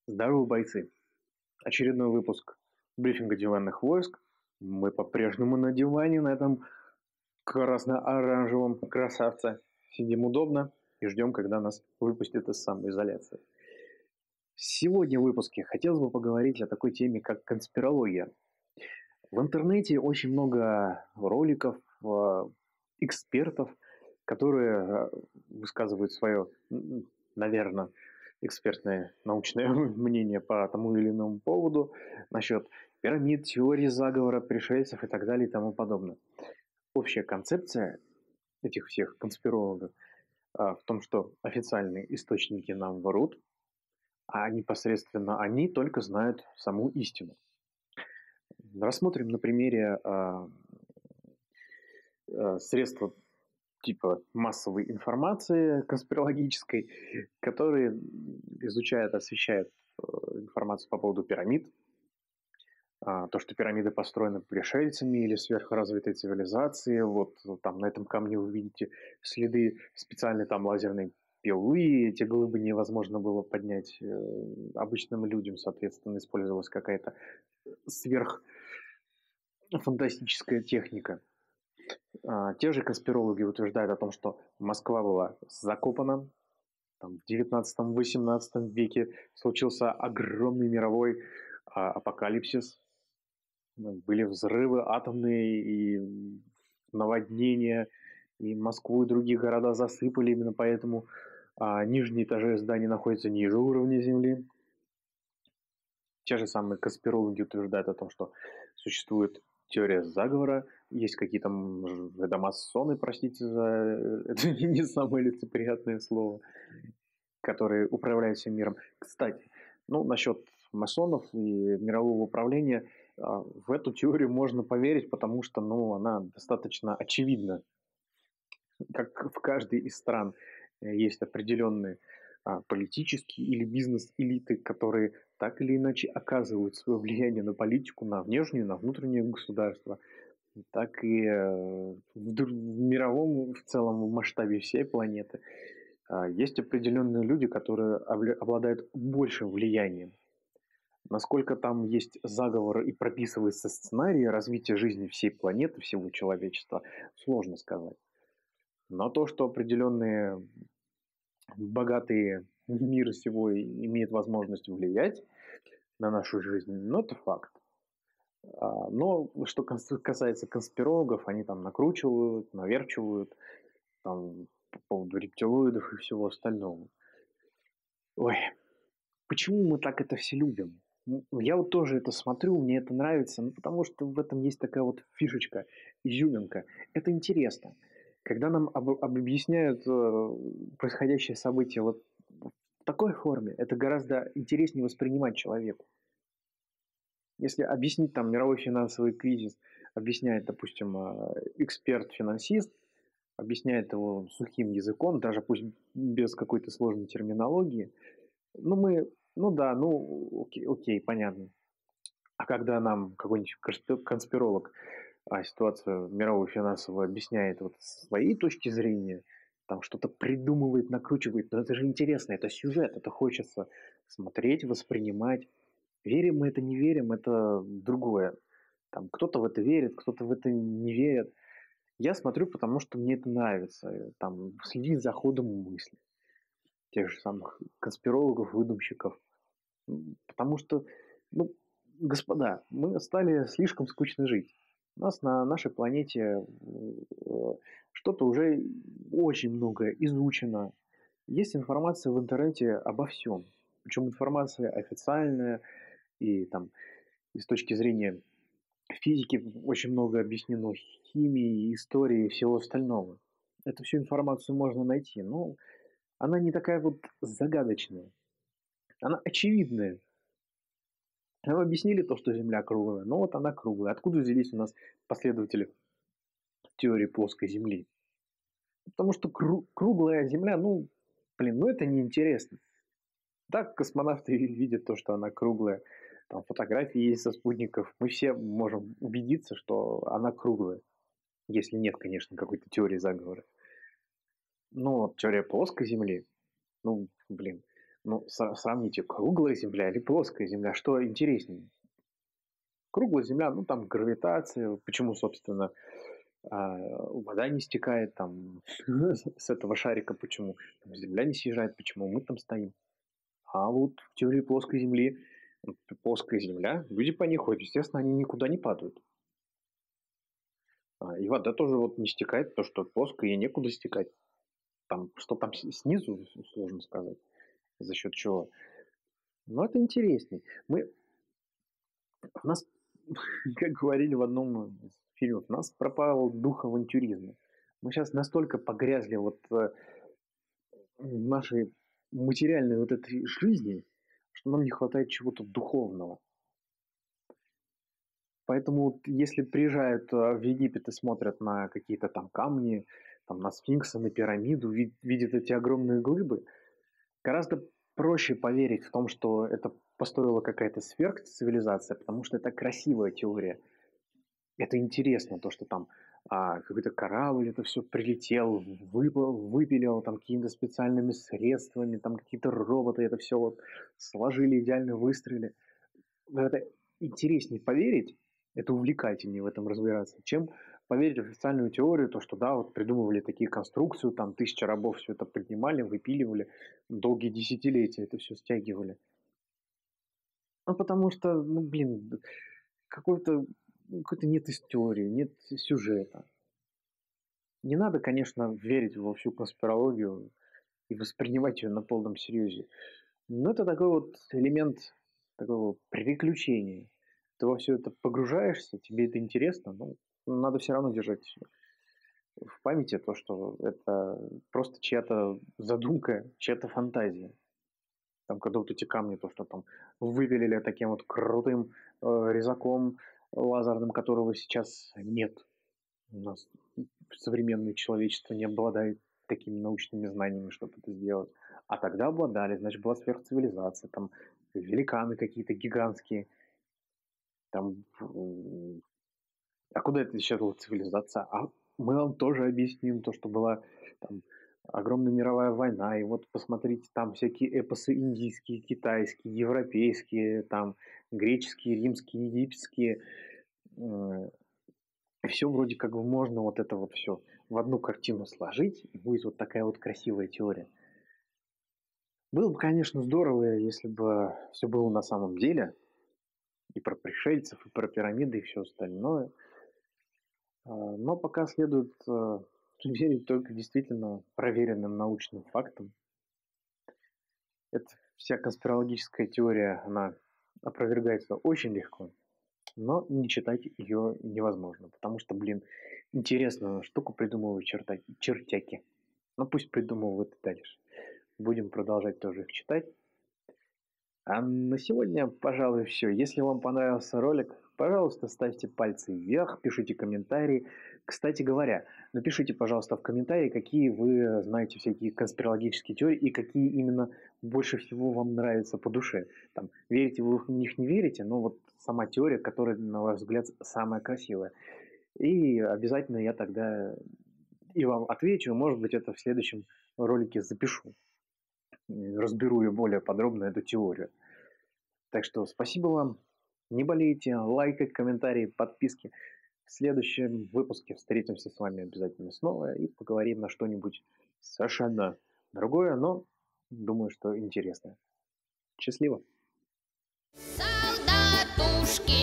Здорово, бойцы! Очередной выпуск брифинга диванных войск. Мы по-прежнему на диване, на этом красно-оранжевом красавце. Сидим удобно и ждем, когда нас выпустят из самоизоляции. Сегодня в выпуске хотелось бы поговорить о такой теме, как конспирология. В интернете очень много роликов, экспертов, которые высказывают свое, наверное, экспертное научное мнение по тому или иному поводу насчет пирамид, теории заговора, пришельцев и так далее и тому подобное. Общая концепция этих всех конспирологов в том, что официальные источники нам врут, а непосредственно они только знают саму истину. Рассмотрим на примере средства типа массовой информации конспирологической, которые изучают, освещают информацию по поводу пирамид. То, что пирамиды построены пришельцами или сверхразвитой цивилизацией. Вот там на этом камне вы видите следы специальной там лазерной пилы. Эти глыбы невозможно было поднять обычным людям, соответственно, использовалась какая-то сверхфантастическая техника. Те же конспирологи утверждают о том, что Москва была закопана. Там, в 19-18 веке случился огромный мировой апокалипсис. Были взрывы атомные и наводнения, и Москву и другие города засыпали. Именно поэтому нижние этажи зданий находятся ниже уровня земли. Те же самые конспирологи утверждают о том, что существует теория заговора, есть какие-то ведомасоны, простите за это не самое лицеприятное слово, которые управляют всем миром. Кстати, насчет масонов и мирового управления, в эту теорию можно поверить, потому что она достаточно очевидна. Как в каждой из стран есть определенные политические или бизнес-элиты, которые так или иначе оказывают свое влияние на политику, на внешнюю, на внутреннее государство, так и в мировом в целом масштабе всей планеты. Есть определенные люди, которые обладают большим влиянием. Насколько там есть заговор и прописывается сценарий развития жизни всей планеты, всего человечества, сложно сказать. Но то, что определенные богатые мира сего имеют возможность влиять на нашу жизнь, это факт. Но что касается конспирологов, они там накручивают, наверчивают там, по поводу рептилоидов и всего остального. Ой, почему мы так это все любим? Я вот тоже это смотрю, мне это нравится, потому что в этом есть такая вот фишечка, изюминка. Это интересно. Когда нам объясняют происходящее событие вот в такой форме, это гораздо интереснее воспринимать человеку. Если объяснить там мировой финансовый кризис, объясняет, допустим, эксперт-финансист, объясняет его сухим языком, даже пусть без какой-то сложной терминологии, окей, понятно. А когда нам какой-нибудь конспиролог ситуацию мировую финансовую объясняет вот с своей точки зрения, там что-то придумывает, накручивает, но это же интересно, это сюжет, это хочется смотреть, воспринимать. Верим мы это, не верим, это другое. Там кто-то в это верит, кто-то в это не верит. Я смотрю, потому что мне это нравится. Там следить за ходом мысли тех же самых конспирологов, выдумщиков. Потому что, господа, мы стали слишком скучно жить. У нас на нашей планете что-то уже очень много изучено. Есть информация в интернете обо всем. Причем информация официальная и там и с точки зрения физики очень много объяснено, химии, истории и всего остального. Эту всю информацию можно найти, но она не такая вот загадочная. Она очевидная. Нам объяснили то, что Земля круглая, но вот она круглая. Откуда взялись у нас последователи теории плоской Земли? Потому что круглая Земля, это неинтересно. Так космонавты видят то, что она круглая. Там фотографии есть со спутников. Мы все можем убедиться, что она круглая. Если нет, конечно, какой-то теории заговора. Но теория плоской Земли, Ну, сравните, круглая Земля или плоская Земля, что интереснее? Круглая Земля, ну, там гравитация, почему, собственно, вода не стекает там с этого шарика, почему там Земля не съезжает, почему мы там стоим. А вот в теории плоской Земли, плоская Земля, люди по ней ходят, естественно, они никуда не падают. И вода тоже вот не стекает, потому что плоская, ей некуда стекать. Там, что там снизу, сложно сказать, за счет чего. Но это интереснее. У нас, как говорили в одном из фильмов, у нас пропал дух авантюризма. Мы сейчас настолько погрязли вот в нашей материальной вот этой жизни, что нам не хватает чего-то духовного. Поэтому вот если приезжают в Египет и смотрят на какие-то там камни, там на сфинкса, на пирамиду, видят эти огромные глыбы, гораздо проще поверить в том, что это построила какая-то сверхцивилизация, потому что это красивая теория. Это интересно, то, что там какой-то корабль, это все прилетел, выпилил там какими-то специальными средствами, там какие-то роботы, это все вот сложили, идеально выстроили. Но это интереснее поверить, это увлекательнее в этом разбираться, чем поверить в официальную теорию, то, что да, вот придумывали такие конструкции, там 1000 рабов все это поднимали, выпиливали, долгие десятилетия это все стягивали. Ну, потому что, ну, блин, какой-то нет истории, нет сюжета. Не надо, конечно, верить во всю конспирологию и воспринимать ее на полном серьезе. Но это такой вот элемент такого приключения. Ты во все это погружаешься, тебе это интересно, но надо все равно держать в памяти то, что это просто чья-то задумка, чья-то фантазия. Там, когда вот эти камни, то, что там выпилили таким вот крутым резаком лазерным, которого сейчас нет. У нас современное человечество не обладает такими научными знаниями, чтобы это сделать. А тогда обладали, значит, была сверхцивилизация, там великаны какие-то гигантские. Там, а куда это исчезла цивилизация? А мы вам тоже объясним то, что была там огромная мировая война, и вот посмотрите, там всякие эпосы индийские, китайские, европейские, там греческие, римские, египетские. Все вроде как бы можно вот это вот все в одну картину сложить, и будет вот такая вот красивая теория. Было бы, конечно, здорово, если бы все было на самом деле, и про пришельцев, и про пирамиды, и все остальное. Но пока следует верить только действительно проверенным научным фактам. Эта вся конспирологическая теория, она опровергается очень легко, но не читать ее невозможно, потому что, блин, интересную штуку придумывают чертяки. Ну пусть придумывают и дальше. Будем продолжать тоже их читать. А на сегодня, пожалуй, все. Если вам понравился ролик, пожалуйста, ставьте пальцы вверх, пишите комментарии. Кстати говоря, напишите, пожалуйста, в комментарии, какие вы знаете всякие конспирологические теории и какие именно больше всего вам нравятся по душе. Там, верите вы в них, не верите, но вот сама теория, которая, на ваш взгляд, самая красивая. И обязательно я тогда и вам отвечу, может быть, это в следующем ролике запишу. Разберу ее более подробно, эту теорию. Так что спасибо вам. Не болейте, лайкать, комментарии, подписки. В следующем выпуске встретимся с вами обязательно снова и поговорим на что-нибудь совершенно другое, но думаю, что интересное. Счастливо! Солдатушки